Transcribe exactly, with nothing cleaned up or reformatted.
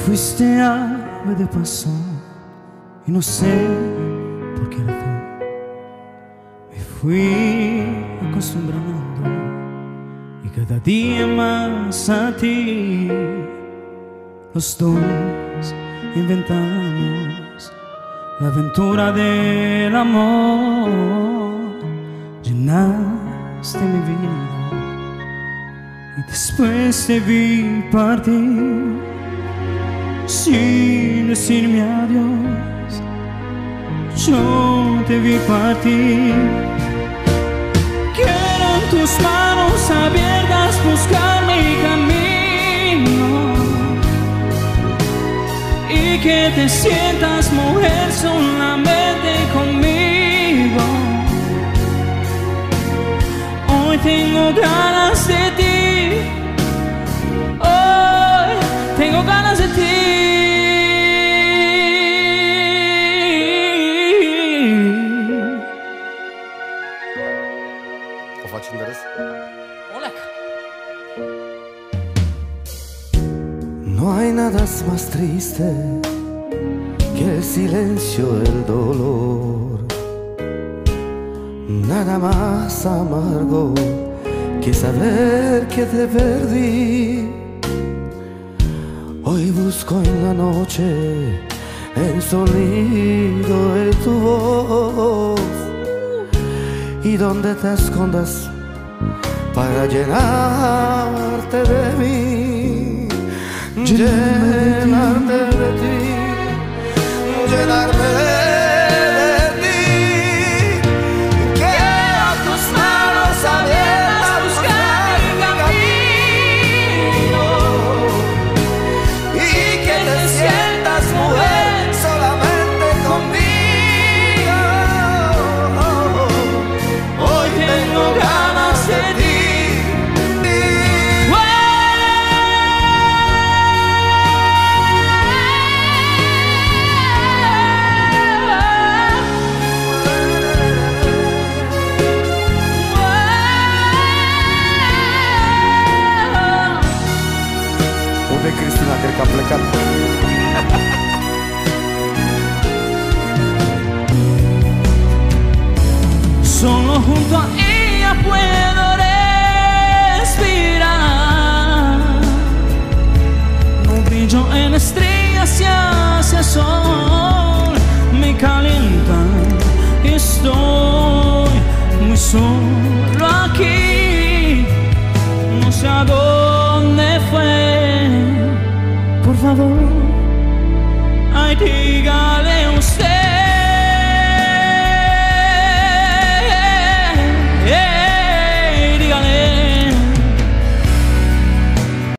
fuiste ave de paso y no sé por qué razón me fui acostumbrando y cada día más a ti. Los dos inventamos la aventura del amor. Llenaste mi vida y después te vi partir sin decirme adiós. Yo te vi partir. Quiero en tus manos abiertas buscar mi camino y que te sientas mujer solamente conmigo. Hoy tengo ganas de ti, hoy tengo ganas de ti. Of açınlarız. No hay nada más triste que el silencio del dolor, nada más amargo que saber que te perdí. Hoy busco en la noche el sonido de tu voz y donde te escondas para llenarte de mí, llenarte de ti, llenarme de ti. Quiero tus manos abiertas buscar mi camino y que te sientas mujer solamente conmigo. Hoy tengo ganas de ti. Unde Cristina, cred că a plecat. Solo junto a ella puedo respirar. No brillo en estrellas y hacia sol me calientan. Estoy muy solo aquí. No sé a dónde fue. Por favor, ay, dígale usted.